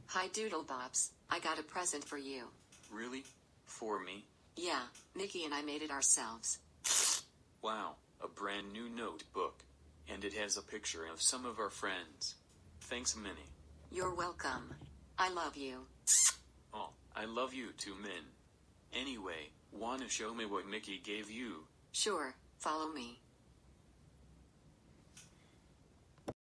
Hi Doodlebops, I got a present for you. Really? For me? Yeah, Mickey and I made it ourselves. Wow, a brand new notebook. And it has a picture of some of our friends. Thanks, Minnie. You're welcome. I love you. Oh, I love you too, Min. Anyway, wanna show me what Mickey gave you? Sure, follow me.